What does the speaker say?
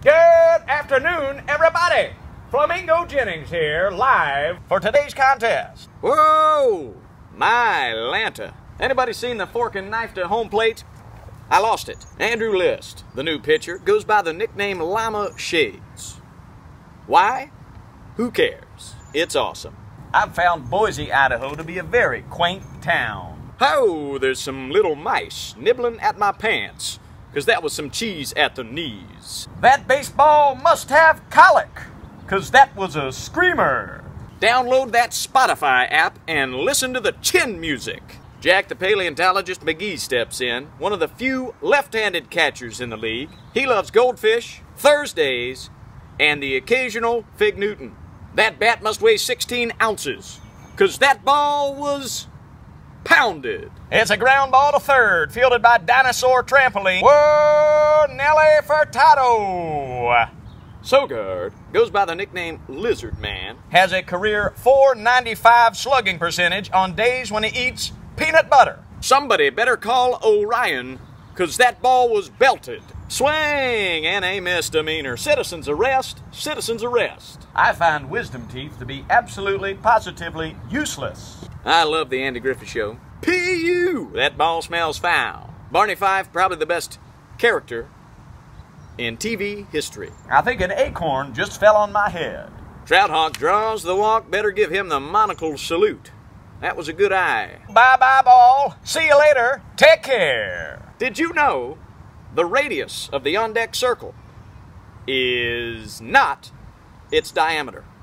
Good afternoon, everybody. Flamingo Jennings here, live for today's contest. Whoa! My Lanta. Anybody seen the fork and knife to home plate? I lost it. Andrew List, the new pitcher, goes by the nickname Llama Shades. Why? Who cares? It's awesome. I've found Boise, Idaho to be a very quaint town. Oh, there's some little mice nibbling at my pants, 'cause that was some cheese at the knees. That baseball must have colic, 'cause that was a screamer. Download that Spotify app and listen to the chin music. Jack the paleontologist McGee steps in, one of the few left-handed catchers in the league. He loves goldfish, Thursdays, and the occasional Fig Newton. That bat must weigh 16 ounces, 'cause that ball was pounded. It's a ground ball to third, fielded by Dinosaur Trampoline. Whoa, Nelly Furtado. Sogard goes by the nickname Lizard Man. Has a career .495 slugging percentage on days when he eats peanut butter. Somebody better call Orion, 'cause that ball was belted. Swing and a misdemeanor. Citizens arrest, citizens arrest. I find wisdom teeth to be absolutely, positively useless. I love the Andy Griffith Show. P.U. That ball smells foul. Barney Fife, probably the best character in TV history. I think an acorn just fell on my head. Trout Hawk draws the walk. Better give him the monocle salute. That was a good eye. Bye-bye, ball. See you later. Take care. Did you know the radius of the on-deck circle is not its diameter?